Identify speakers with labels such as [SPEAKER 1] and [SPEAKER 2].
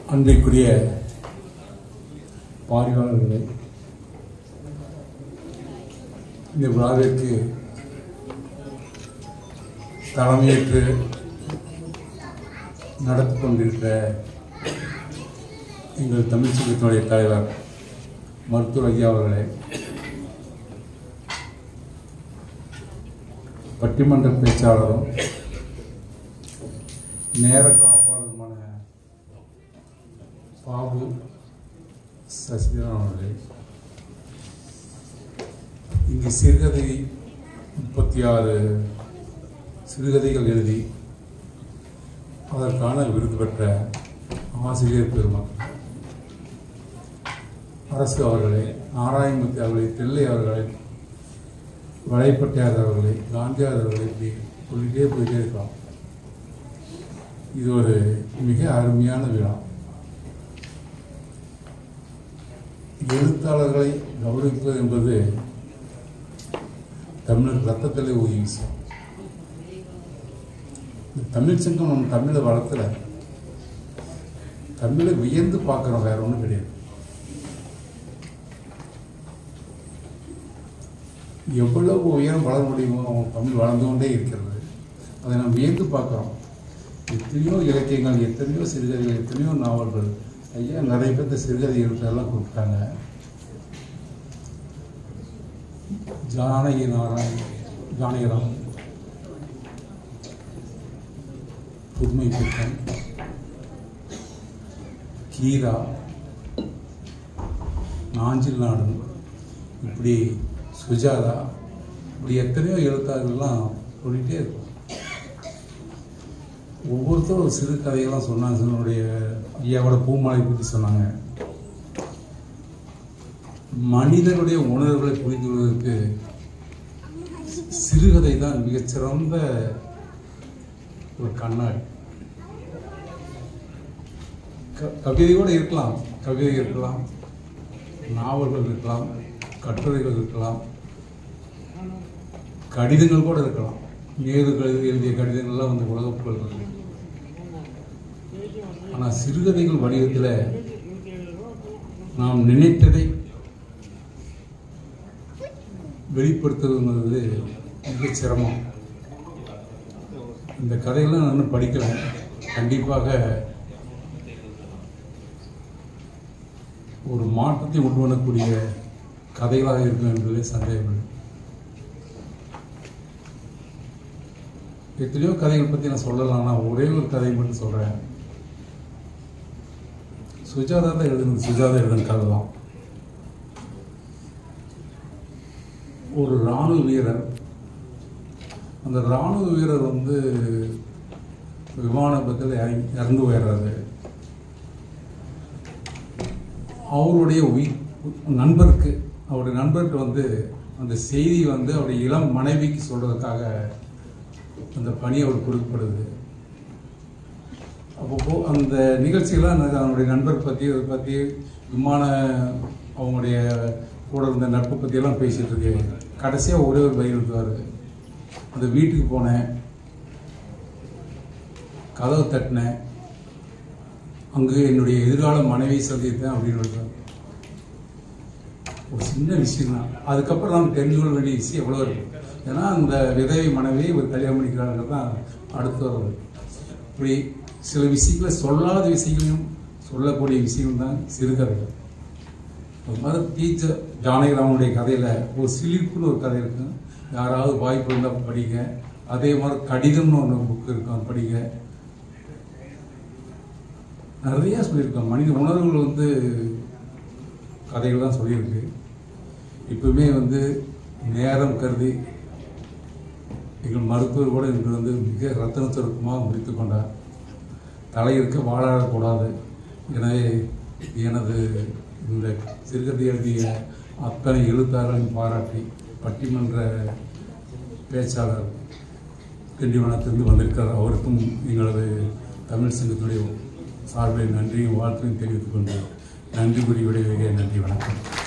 [SPEAKER 1] அன்பிற்குரிய பார்வையாளர்களே, இந்த விழாவிற்கு தலைமையேற்று நடத்தி கொண்டிருக்கிற எங்கள் தமிழ் சங்கத்தினுடைய தலைவர் மருத்துவர் ஐயா அவர்களே, பட்டிமன்ற பேச்சாளரும் நேர காப்பாளருமான பாபு சசிதரன் அவர்களே, இங்கு சிறுகதை 36 சிறுகதைகள் எழுதி அதற்கான விருது பெற்ற ஆசிரியர் பெருமக்கள், அரசு அவர்களே, நாராயணமூர்த்தி அவர்களே, தில்லை அவர்களே, வளைப்பட்டியார் அவர்களே, காந்தியார் அவர்களே, இப்படி சொல்லிட்டே போயிட்டே இருக்கலாம். இது ஒரு மிக அருமையான விழா. எழுத்தாளர்களை கௌரவிப்பது என்பது தமிழர் ரத்தத்திலே ஒரு விஷயம். தமிழ் சங்கம் நம்ம தமிழை வளர்த்துல தமிழை வியந்து பார்க்குறோம், வேற ஒன்றும் கிடையாது. எவ்வளவு உயரம் வளர முடியுமோ அவங்க தமிழ் வளர்ந்து கொண்டே இருக்கிறது. அதை நம்ம வியந்து பார்க்குறோம். எத்தனையோ இலக்கியங்கள், எத்தனையோ சிறுகதைகள், எத்தனையோ நாவல்கள். ஐயா நிறைய பேர் இந்த சிறுகதை எழுத்தெல்லாம் கொடுத்தாங்க. ஜானகிராம், புதுமை பித்தன், கீரா, நாஞ்சில் நாடன், இப்படி சுஜாதா, இப்படி எத்தனையோ எழுத்தாளர்கள்லாம் சொல்லிகிட்டே இருக்கும். ஒவ்வொருத்தரும் ஒரு சிறு கதையெல்லாம் சொன்னாங்க. என்னுடைய ஐயாவோட பூமாலை பற்றி சொன்னாங்க. மனிதனுடைய உணர்வுகளை புரிந்து கொள்வதற்கு சிறுகதை தான் மிகச்சிறந்த ஒரு கண்ணாடி. கவிதை கூட இருக்கலாம், கவிதை இருக்கலாம், நாவல்கள் இருக்கலாம், கட்டுரைகள் இருக்கலாம், கடிதங்கள் கூட இருக்கலாம். நேருகள் எழுதிய கடிதங்கள்லாம் வந்து உலக புகழ் இருக்கு. ஆனால் சிறுகதைகள் வடிவத்தில் நாம் நினைத்ததை வெளிப்படுத்துவது மிக சிரமம். இந்த கதையெல்லாம் நான் இன்னும் படிக்கல. கண்டிப்பாக ஒரு மாற்றத்தை உண்டு பண்ணக்கூடிய கதைகளாக இருக்கும் என்பதே சந்தேகம். எத்தனையோ கதைகள் பற்றி நான் சொல்லலாம். நான் ஒரே ஒரு கதை மட்டும் சொல்கிறேன். சுஜாதா தான் எழுதுனது. சுஜாதா எழுதுன கதை தான். ஒரு இராணுவ வீரர், அந்த இராணுவ வீரர் வந்து விமான விபத்தில் இறந்து போயிடுறாரு. அவருடைய நண்பருக்கு, அவருடைய நண்பருக்கு வந்து அந்த செய்தி வந்து அவருடைய இளம் மனைவிக்கு சொல்றதுக்காக அந்த பணி அவர் கொடுக்கப்படுது. அப்போ அந்த நிகழ்ச்சியெல்லாம் அவனுடைய நண்பர் பற்றி விமான அவங்களுடைய கூட இருந்த நட்பை பற்றியெல்லாம் பேசிகிட்டு இருக்கு. கடைசியாக ஒரே ஒரு பையன் எடுத்துவார். அந்த வீட்டுக்கு போனேன், கதவை தட்டினேன், அங்கு என்னுடைய எதிர்கால மனைவியை சந்தித்தேன் அப்படின்னு ஒரு சின்ன விஷயம் தான். அதுக்கப்புறம் நாம் தெரிஞ்சு கொள்ள வேண்டிய விஷயம் எவ்வளோ இருக்கு. ஏன்னா அந்த விதவை மனைவியை ஒரு கல்யாணம் பண்ணிக்கிறாங்க தான் அடுத்து வருது. இப்படி சில விஷயங்களை சொல்லாத விஷயங்களையும் சொல்லக்கூடிய விஷயம் தான் சிறுகதைகள். அது மாதிரி டீச்சர் ஜானகிராமனுடைய கதையில் ஒரு சிலிப்புன்னு ஒரு கதை இருக்கு. யாராவது வாய்ப்பு இருந்தால் படிங்க. அதே மாதிரி கடிதம்னு ஒன்று புக் இருக்கும், படிங்க. நிறைய சொல்லியிருக்கோம். மனித உணர்வுகள் வந்து கதைகள் தான் சொல்லியிருக்கு. இப்பவுமே வந்து நேரம் கருதி எங்கள் மருத்துவர் கூட இன்று வந்து மிக ரத்தன சுருக்கமாக முடித்து கொண்டார். தலையிருக்க வாழக்கூடாது. எனவே எனது இந்த சிறுகதை எழுதிய அத்தனை எழுத்தாளர்களையும் பாராட்டி பட்டிமன்ற பேச்சாளர் திண்டிவனத்திலிருந்து வந்திருக்கிறார். அவருக்கும் எங்களது தமிழ் சங்கத்துடைய சார்பில் நன்றியும் வாழ்த்தையும் தெரிவித்துக் கொண்டு நன்றி கூறி விடைபெறுகிறேன். நன்றி, வணக்கம்.